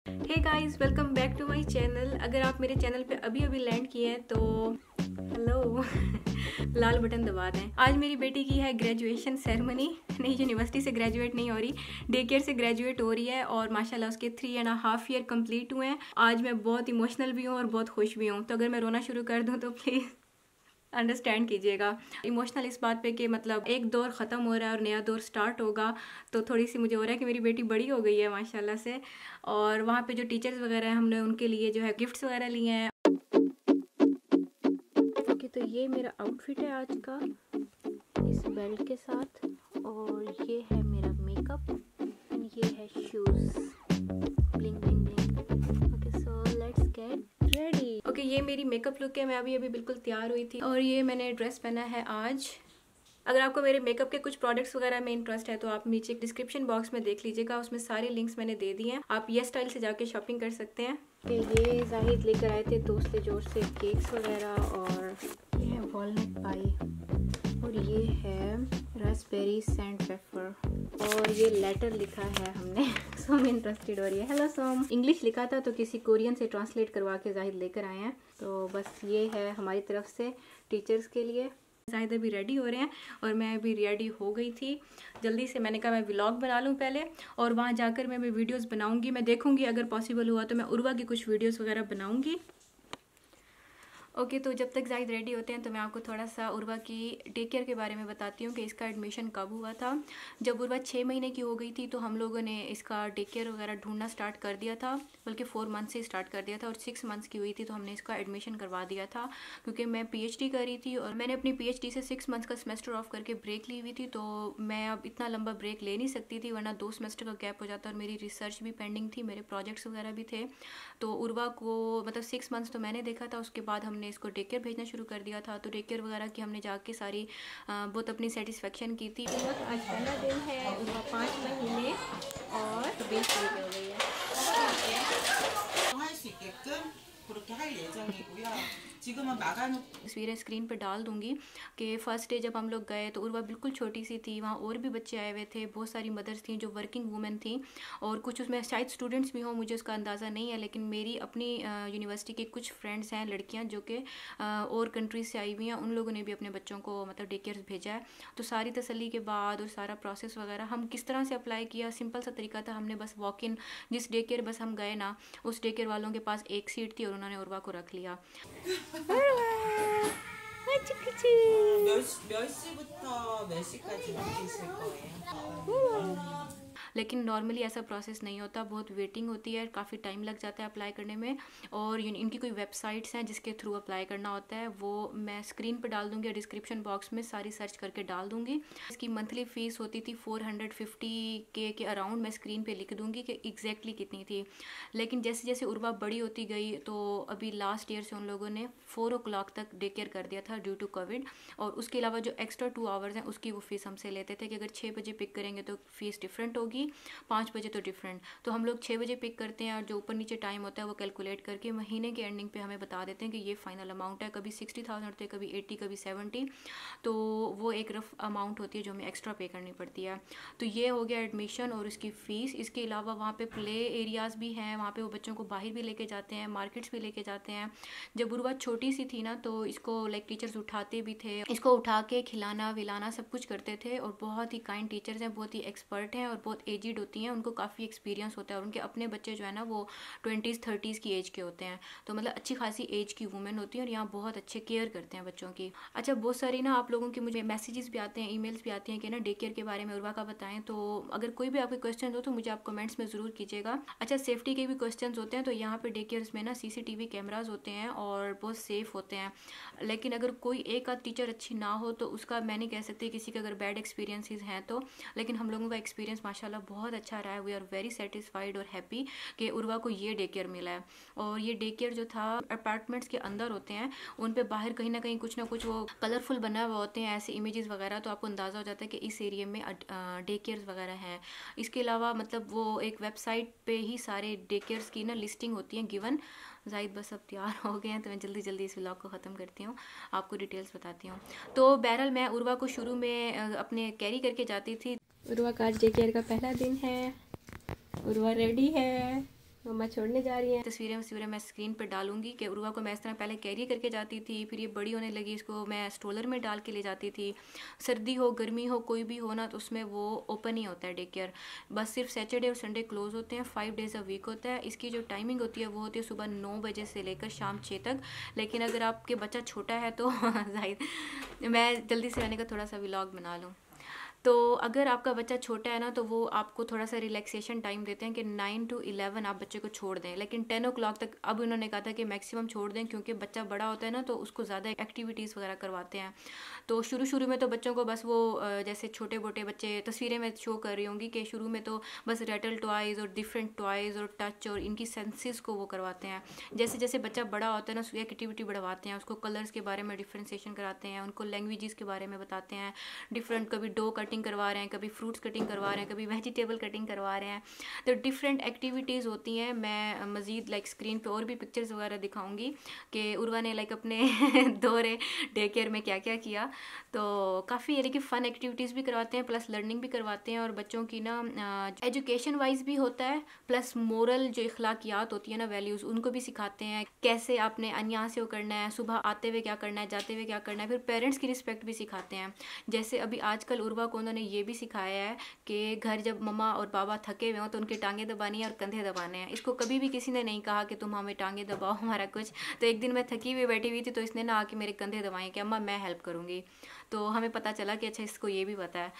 Hey guys, welcome back to my channel. अगर आप मेरे चैनल पे अभी अभी लैंड किए हैं तो हेलो लाल बटन दबा दें। आज मेरी बेटी की है ग्रेजुएशन सेरेमनी। नहीं, यूनिवर्सिटी से ग्रेजुएट नहीं हो रही, डे केयर से ग्रेजुएट हो रही है और माशाल्लाह उसके 3.5 ईयर कंप्लीट हुए हैं। आज मैं बहुत इमोशनल भी हूँ और बहुत खुश भी हूँ, तो अगर मैं रोना शुरू कर दूँ तो प्लीज़ अंडरस्टैंड कीजिएगा। इमोशनल इस बात पे कि मतलब एक दौर ख़त्म हो रहा है और नया दौर स्टार्ट होगा, तो थोड़ी सी मुझे हो रहा है कि मेरी बेटी बड़ी हो गई है माशाल्लाह से। और वहाँ पे जो टीचर्स वगैरह हैं, हमने उनके लिए जो है गिफ्ट्स वगैरह लिए हैं। ओके, तो ये मेरा आउटफिट है आज का इस बेल्ट के साथ, और ये है मेरा मेकअप एंड ये है shoes, bling bling bling. Okay, so let's get ready. Okay, ये मेरी मेकअप लुक है। मैं अभी बिल्कुल तैयार हुई थी और ये मैंने ड्रेस पहना है आज। अगर आपको मेरे मेकअप के कुछ प्रोडक्ट्स वगैरह में इंटरेस्ट है तो आप नीचे डिस्क्रिप्शन बॉक्स में देख लीजिएगा, उसमें सारे लिंक्स मैंने दे दिए हैं। आप ये स्टाइल से जाके शॉपिंग कर सकते हैं। ये जाहिद लेकर आए थे दोस्त से जोर से केक्स वगैरह, और ये है वॉलनट पाई, और ये है रास्पबेरी सैंड पेपर, और ये लेटर लिखा है हमने। सोम इंटरेस्टेड हो रही है। हेलो सोम। इंग्लिश लिखा था तो किसी कोरियन से ट्रांसलेट करवा के जाहिद लेकर आए हैं। तो बस ये है हमारी तरफ से टीचर्स के लिए। जाहिद अभी रेडी हो रहे हैं और मैं अभी रेडी हो गई थी। जल्दी से मैंने कहा मैं व्लॉग बना लूँ पहले, और वहाँ जाकर मैं वीडियोस बनाऊंगी। मैं देखूंगी अगर पॉसिबल हुआ तो मैं उर्वा की कुछ वीडियोस वगैरह बनाऊंगी। ओके, तो जब तक जाहिद रेडी होते हैं तो मैं आपको थोड़ा सा उर्वा की डे केयर के बारे में बताती हूँ कि इसका एडमिशन कब हुआ था। जब उर्वा 6 महीने की हो गई थी तो हम लोगों ने इसका डे केयर वगैरह ढूंढना स्टार्ट कर दिया था, बल्कि 4 मंथ से स्टार्ट कर दिया था, और 6 मंथ्स की हुई थी तो हमने इसका एडमिशन करवा दिया था। क्योंकि मैं PhD कर रही थी और मैंने अपनी PhD से 6 मंथ्स का सेमेस्टर ऑफ करके ब्रेक ली हुई थी, तो मैं अब इतना लंबा ब्रेक ले नहीं सकती थी, वरना 2 सेमेस्टर का गैप हो जाता, और मेरी रिसर्च भी पेंडिंग थी, मेरे प्रोजेक्ट्स वगैरह भी थे। तो उर्वा को मतलब 6 मंथ्स तो मैंने देखा था, उसके बाद हमने इसको डे केयर भेजना शुरू कर दिया था। तो डे केयर वगैरह की हमने जाके सारी बहुत अपनी सेटिस्फेक्शन की थी। उर्वा का आज पहला दिन है। उर्वा 5 महीने और 20 दिन की हो गई है। तस्वीरें स्क्रीन पर डाल दूंगी कि फर्स्ट डे जब हम लोग गए तो उर्वा बिल्कुल छोटी सी थी। वहाँ और भी बच्चे आए हुए थे, बहुत सारी मदर्स थी जो वर्किंग वूमेन थी, और कुछ उसमें शायद स्टूडेंट्स भी हों, मुझे उसका अंदाज़ा नहीं है। लेकिन मेरी अपनी यूनिवर्सिटी की कुछ फ्रेंड्स हैं, लड़कियाँ जो कि और कंट्रीज से आई हुई हैं, उन लोगों ने भी अपने बच्चों को मतलब डे केयर भेजा है। तो सारी तसल्ली के बाद और सारा प्रोसेस वगैरह हम किस तरह से अप्लाई किया, सिंपल सा तरीका था। हमने बस वॉक इन, जिस डे केयर बस हम गए ना, उस डे केयर वालों के पास एक सीट थी और उन्होंने उर्वा को रख लिया। 몇 시부터 몇 시까지 있을 거예요? लेकिन नॉर्मली ऐसा प्रोसेस नहीं होता, बहुत वेटिंग होती है, काफ़ी टाइम लग जाता है अप्लाई करने में। और इनकी कोई वेबसाइट्स हैं जिसके थ्रू अप्लाई करना होता है, वो मैं स्क्रीन पर डाल दूँगी, डिस्क्रिप्शन बॉक्स में सारी सर्च करके डाल दूँगी। इसकी मंथली फ़ीस होती थी 450K के अराउंड, मैं स्क्रीन पे लिख दूँगी कि एग्जैक्टली कितनी थी। लेकिन जैसे जैसे उर्वा बड़ी होती गई तो अभी लास्ट ईयर से उन लोगों ने 4 o'clock तक डे केयर कर दिया था ड्यू टू कोविड। और उसके अलावा जो एक्स्ट्रा 2 आवर्स हैं उसकी वो फ़ीस हमसे लेते थे कि अगर 6 बजे पिक करेंगे तो फ़ीस डिफरेंट होगी, 5 बजे तो डिफरेंट। तो हम लोग 6 बजे पिक करते हैं और जो ऊपर नीचे टाइम होता है वो कैलकुलेट करके महीने के एंडिंग पे हमें बता देते हैं कि ये फाइनल अमाउंट है। कभी 60,000 होते हैं, कभी 80, कभी 70। तो वो एक रफ अमाउंट होती है जो हमें एक्स्ट्रा पे करनी पड़ती है। तो ये हो गया एडमिशन और उसकी फ़ीस। इसके अलावा वहाँ पे प्ले एरियाज़ भी हैं, वहाँ पे वो बच्चों को बाहर भी लेके जाते हैं, मार्केट्स भी लेके जाते हैं। जब उर्वा छोटी सी थी ना तो इसको लाइक टीचर्स उठाते भी थे, इसको उठा के खिलाना विलाना सब कुछ करते थे। और बहुत ही काइंड टीचर्स हैं, बहुत ही एक्सपर्ट हैं और बहुत एजिड होती हैं, उनको काफ़ी एक्सपीरियंस होता है। और उनके अपने बच्चे जो है ना वो 20s 30s की एज के होते हैं, तो मतलब अच्छी खासी एज की वुमेन होती है और यहाँ बहुत अच्छे केयर करते हैं बच्चों की। अच्छा, बहुत सारी ना आप लोगों के मुझे मैसेजेस भी आते हैं, ईमेल्स भी आती हैं कि ना डे केयर के बारे में उर्वा का बताएं। तो अगर कोई भी आपके क्वेश्चन हो तो मुझे आप कमेंट्स में ज़रूर कीजिएगा। अच्छा, सेफ्टी के भी क्वेश्चन होते हैं, तो यहाँ पे डे केयर्स में ना CCTV कैमराज होते हैं और बहुत सेफ होते हैं। लेकिन अगर कोई एक आध टीचर अच्छी ना हो तो उसका मैं नहीं कह सकती किसी के अगर बैड एक्सपीरियंसेस हैं तो। लेकिन हम लोगों का एक्सपीरियंस माशाल्लाह बहुत अच्छा रहा है। वी आर वेरी सेटिस्फाइड और हैप्पी कि उर्वा को ये डे केयर मिला है। और ये डे केयर जो था अपार्टमेंट्स के अंदर होते हैं, उन पे बाहर कहीं ना कहीं कुछ ना कुछ वो कलरफुल बना हुआ होते हैं, ऐसे इमेजेस वगैरह, तो आपको अंदाज़ा हो जाता है कि इस एरिया में डे केयर्स वगैरह हैं। इसके अलावा मतलब वो एक वेबसाइट पे ही सारे डे केयर्स की ना लिस्टिंग होती है गिवन। जाहिद बस अब तैयार हो गए हैं तो मैं जल्दी जल्दी इस व्लॉग को ख़त्म करती हूँ, आपको डिटेल्स बताती हूँ। तो बहरहाल मैं उर्वा को शुरू में अपने कैरी करके जाती थी। उर्वा का आज डे केयर का पहला दिन है, उर्वा रेडी है। मम्मा छोड़ने जा रही हैं। तस्वीरें मैं स्क्रीन पर डालूंगी कि उर्वा को मैं इस तरह पहले कैरी करके जाती थी, फिर ये बड़ी होने लगी, इसको मैं स्ट्रोलर में डाल के ले जाती थी। सर्दी हो गर्मी हो कोई भी हो ना, तो उसमें वो ओपन ही होता है डे केयर, बस सिर्फ सैटरडे और संडे क्लोज होते हैं, 5 डेज़ अ वीक होता है। इसकी जो टाइमिंग होती है वो होती है सुबह 9 बजे से लेकर शाम 6 तक। लेकिन अगर आपके बच्चा छोटा है तो जाहिर मैं जल्दी से आने का थोड़ा सा व्लॉग बना लूँ। तो अगर आपका बच्चा छोटा है ना, तो वो आपको थोड़ा सा रिलैक्सेशन टाइम देते हैं कि 9 to 11 आप बच्चे को छोड़ दें, लेकिन 10 o'clock तक अब उन्होंने कहा था कि मैक्सिमम छोड़ दें, क्योंकि बच्चा बड़ा होता है ना तो उसको ज़्यादा एक्टिविटीज़ वगैरह करवाते हैं। तो शुरू में तो बच्चों को बस वो जैसे छोटे मोटे बच्चे तस्वीरें में शो कर रही होंगी कि शुरू में तो बस रेटल टॉयज़ और डिफरेंट टॉयज़ और टच और इनकी सेंसेस को वो करवाते हैं। जैसे जैसे बच्चा बड़ा होता है ना, उसकी एक्टिविटी बढ़वाते हैं, उसको कलर्स के बारे में डिफ्रेंसिएशन कराते हैं, उनको लैंग्वेजेस के बारे में बताते हैं, डिफरेंट कभी डो कटिंग करवा रहे हैं, कभी फ्रूट्स कटिंग करवा रहे हैं, कभी वेजिटेबल कटिंग करवा रहे हैं। तो डिफरेंट एक्टिविटीज़ होती हैं। मैं मज़ीद लाइक स्क्रीन पे और भी पिक्चर्स वगैरह दिखाऊंगी कि उर्वा ने लाइक अपने दौरे डे केयर में क्या क्या किया। तो काफ़ी यानी कि फ़न एक्टिविटीज़ भी करवाते हैं, प्लस लर्निंग भी करवाते हैं, और बच्चों की ना एजुकेशन वाइज भी होता है, प्लस मोरल जो इखलाकियात होती है ना, वैल्यूज़, उनको भी सिखाते हैं। कैसे आपने यहाँ से वो करना है, सुबह आते हुए क्या करना है, जाते हुए क्या करना है, फिर पेरेंट्स की रिस्पेक्ट भी सिखाते हैं। जैसे अभी आजकल उर्वा को उन्होंने ये भी सिखाया है कि घर जब मम्मा और बाबा थके हुए हों तो उनकी टांगें दबानी है और कंधे दबाने हैं। इसको कभी भी किसी ने नहीं कहा कि तुम हमें टांगें दबाओ हमारा कुछ। तो एक दिन मैं थकी हुई बैठी हुई थी तो इसने ना आके मेरे कंधे दबाए कि अम्मा मैं हेल्प करूँगी। तो हमें पता चला कि अच्छा इसको ये भी पता है।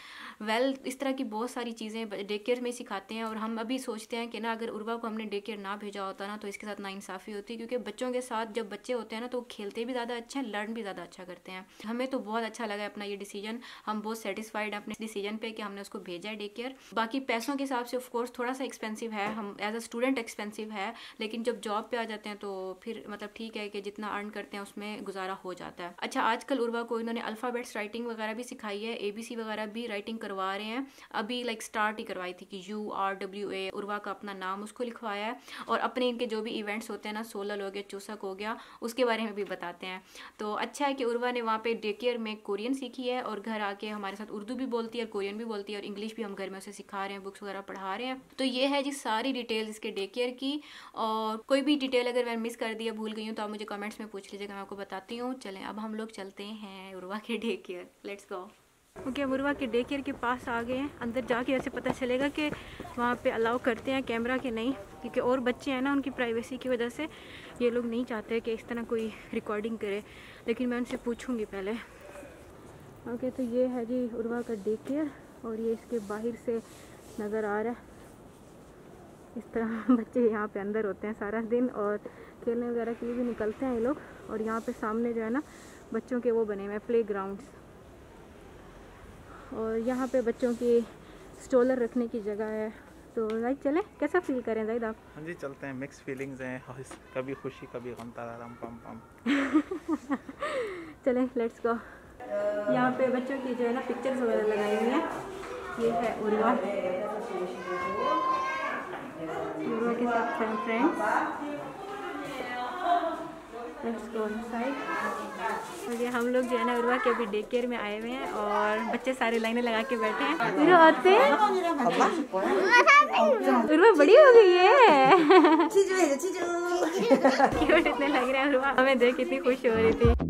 इस तरह की बहुत सारी चीज़ें डे केयर में सिखाते हैं। और हम अभी सोचते हैं कि ना अगर उर्वा को हमने डे केयर ना भेजा होता ना तो इसके साथ नाइंसाफ़ी होती, क्योंकि बच्चों के साथ जब बच्चे होते हैं ना तो वो खेलते भी ज़्यादा अच्छा है, लर्न भी ज़्यादा अच्छा करते हैं। हमें तो बहुत अच्छा लगा अपना ये डिसीजन, हम बहुत सेटिस्फाइड हैं अपने डिसीजन पे कि हमने उसको भेजा है डे केयर। बाकी पैसों के हिसाब से ऑफ कोर्स थोड़ा सा एक्सपेंसिव है, हम एज अ स्टूडेंट एक्सपेंसिव है, लेकिन जब जॉब पे आ जाते हैं तो फिर मतलब ठीक है कि जितना अर्न करते हैं उसमें गुजारा हो जाता है। अच्छा, आजकल उर्वा को इन्होंने अल्फ़ाबेट्स राइटिंग वगैरह भी सिखाई है, ABC वगैरह भी राइटिंग करवा रहे हैं। अभी लाइक स्टार्ट ही करवाई थी कि URWA, उर्वा का अपना नाम उसको लिखवाया है, और अपने इनके जो भी इवेंट्स होते हैं ना, सोलल हो गया, चूसक हो गया, उसके बारे में भी बताते हैं। तो अच्छा है कि उर्वा ने वहाँ पे डे केयर में कोरियन सीखी है और घर आके हमारे साथ उर्दू भी बोलती है और कोरियन भी बोलती है, और इंग्लिश भी हम घर में उसे सिखा रहे हैं, बुक्स वगैरह पढ़ा रहे हैं। तो ये है जी सारी डिटेल इसके डे केयर की। और कोई भी डिटेल अगर मैं मिस कर दी या भूल गई हूँ तो आप मुझे कमेंट्स में पूछ लीजिएगा, मैं आपको बताती हूँ। चलें अब हम लोग चलते हैं उर्वा के day care, let's go. Okay, Urva के डे केयर के पास आ गए हैं। अंदर जाके ऐसे पता चलेगा कि वहाँ पे अलाउ करते हैं कैमरा कि नहीं, क्योंकि और बच्चे हैं ना, उनकी प्राइवेसी की वजह से ये लोग नहीं चाहते कि इस तरह कोई रिकॉर्डिंग करे, लेकिन मैं उनसे पूछूंगी पहले। ओके, तो ये है जी उर्वा का डे केयर, और ये इसके बाहर से नज़र आ रहा है। इस तरह बच्चे यहाँ पे अंदर होते हैं सारा दिन, और खेलने वगैरह के लिए भी निकलते हैं ये लोग। और यहाँ पे सामने जो है ना बच्चों के वो बने हुए हैं प्ले ग्राउंड्स, और यहाँ पे बच्चों की स्ट्रोलर रखने की जगह है। तो जाहिद चलें, कैसा फील करें जाहिद आप? हाँ जी चलते हैं, मिक्स फीलिंग्स हैं, कभी खुशी कभी गम, ताराराम पम पम। चलें लेट्स गो। यहाँ पे बच्चों की जो है ना पिक्चर्स वगैरह लगाई हुई हैं। ये है उर्वा के साथ फ्रेंड्स। Let's go inside. और ये हम लोग जो है ना उर्वा के अभी डे केयर में आए हुए हैं, और बच्चे सारे लाइनें लगा के बैठे हैं। उर्वा आते हैं, उर्वा बड़ी हो गई है। क्यूट इतने लग रहे हैं उर्वा, हमें देख कितनी खुश हो रही थी।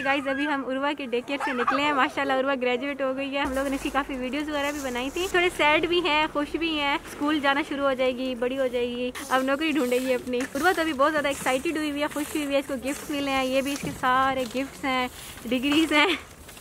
गाइस अभी हम उर्वा के डे केयर से निकले हैं। माशाल्लाह उर्वा ग्रेजुएट हो गई है। हम लोगों ने इसकी काफ़ी वीडियोस वगैरह भी बनाई थी। थोड़े सैड भी हैं, खुश भी हैं। स्कूल जाना शुरू हो जाएगी, बड़ी हो जाएगी, अब नौकरी ढूंढेगी अपनी। उर्वा तो अभी बहुत ज़्यादा एक्साइटेड हुई हुई है, खुश हुई हुई है। इसको गिफ्ट मिले हैं, ये भी इसके सारे गिफ्ट्स हैं, डिग्रीज हैं।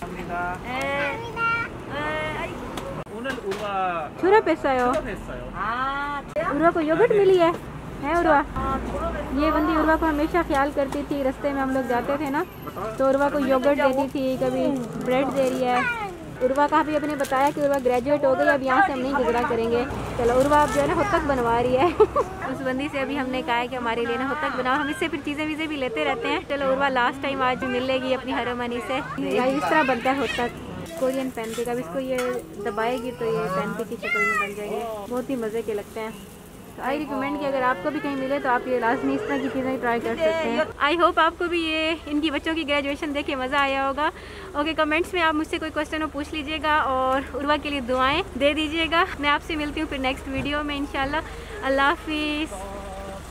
छुरा पैसा है उर्वा को योगर्ट मिली है उर्वा। ये बंदी उर्वा को हमेशा ख्याल करती थी। रास्ते में हम लोग जाते थे ना तो उर्वा को योगर्ट देती थी, कभी ब्रेड दे रही है। उर्वा का भी अपने बताया कि उर्वा ग्रेजुएट हो गई, अब यहाँ से हम नहीं गुजरा करेंगे। चलो उर्वा अब जो है ना होतक बनवा रही है। उस बंदी से अभी हमने कहा है कि हमारे लिए ना होतक बनाओ। हम इससे फिर चीज़ें वीज़ें भी लेते रहते हैं। चलो उर्वा लास्ट टाइम आज मिल लेगी अपनी हरमनी से। इस तरह बनता है होतक, कोरियन पैनकेक। अब इसको ये दबाएगी तो ये पैनकेक की शक्ल में बन जाएंगे, बहुत ही मज़े के लगते हैं। तो आई रिकमेंड कि अगर आपको भी कहीं मिले तो आप ये लाजमी इस तरह की चीज़ें ट्राई कर सकते हैं। आई होप आपको भी ये इनकी बच्चों की ग्रेजुएशन देख के मज़ा आया होगा। ओके, कमेंट्स में आप मुझसे कोई क्वेश्चन हो पूछ लीजिएगा और उर्वा के लिए दुआएं दे दीजिएगा। मैं आपसे मिलती हूँ फिर नेक्स्ट वीडियो में इंशाल्लाह। अल्लाह हाफिज़।